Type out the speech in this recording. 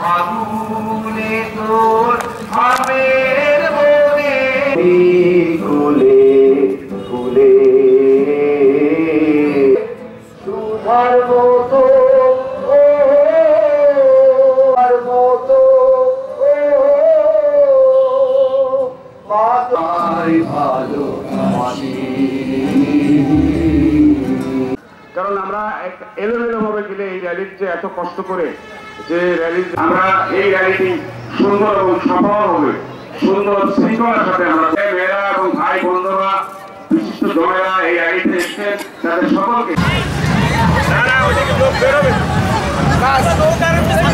আগুনে তোর আমের বনে ফুলে ফুলে সুধার মতো কারণ আমরা এলোমেলো ভাবে গেলে এই র্যালির যে এত কষ্ট করে যে র্যালি আমরা এই র্যালিটি সুন্দর এবং সফল হবে সুন্দর শৃঙ্খলার সাথে আমরা মেয়েরা এবং ভাই বন্ধুরা বিশিষ্ট জনেরা এই র্যালিতে এসছেন তাদের সকলকে